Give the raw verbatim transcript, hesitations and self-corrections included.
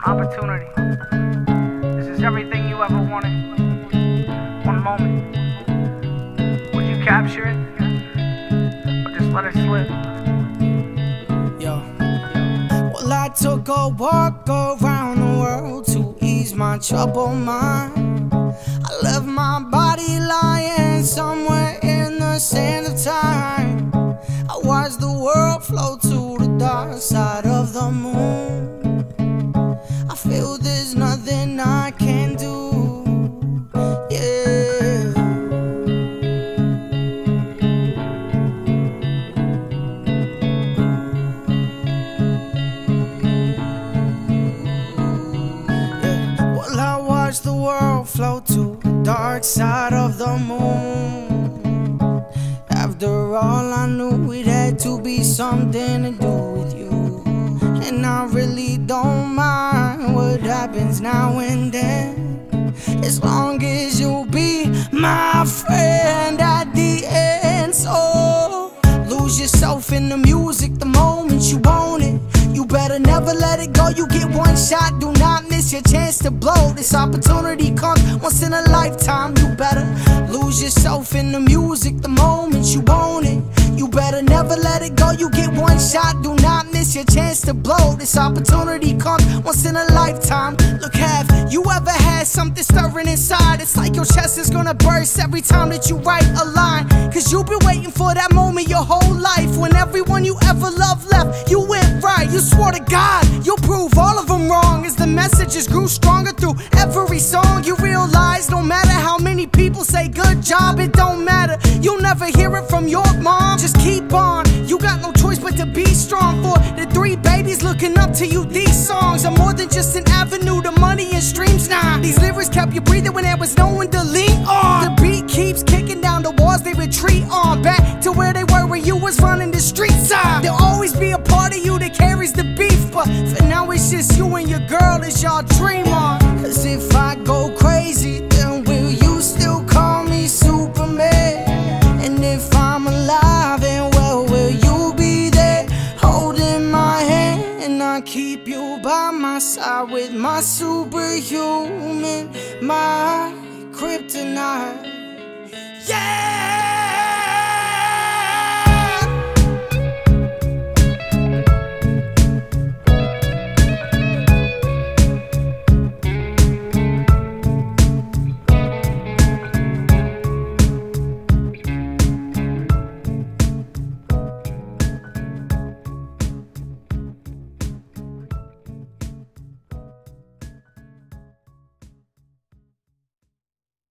One opportunity. This is everything you ever wanted. One moment. Would you capture it? Or just let it slip? Yo. Well, I took a walk around the world to ease my troubled mind. I left my body lying somewhere in the sand of time. I watched the world flow to the dark side of the moon. I feel there's nothing I can do, yeah. yeah. Well, I watched the world flow to the dark side of the moon. After all, I knew it had to be something to do with you. And I really don't mind what happens now and then, as long as you'll be my friend at the end. So lose yourself in the music the moment you own it. You better never let it go, you get one shot, do not miss your chance to blow. This opportunity comes once in a lifetime. You better lose yourself in the music the moment you own it. You better never let it go, you get one shot, do not miss your chance to blow. This opportunity comes once in a lifetime. Look, have you ever had something stirring inside? It's like your chest is gonna burst every time that you write a line. Cause you've been waiting for that moment your whole life. When everyone you ever loved left, you went right. You swore to God, you'll prove all of them wrong. As the messages grew stronger through every song, you realize no matter how many people say good job, it don't matter. You'll never hear it from your mom. Just keep on, you got no choice but to be strong. For the three babies looking up to you, these songs are more than just an avenue to money and streams. Nah, these lyrics kept you breathing when there was no one to lean on. The beat keeps kicking down the walls they retreat on, back to where they were when you was running the streets. Ah, there'll always be a part of you that carries the beef, but for now it's just you and your girl as y'all dream on. Cause if I go crazy, then will you still call me Superman? And if I'm alive, and well, will you be there holding my hand? And I'll keep you by my side with my superhuman, my kryptonite.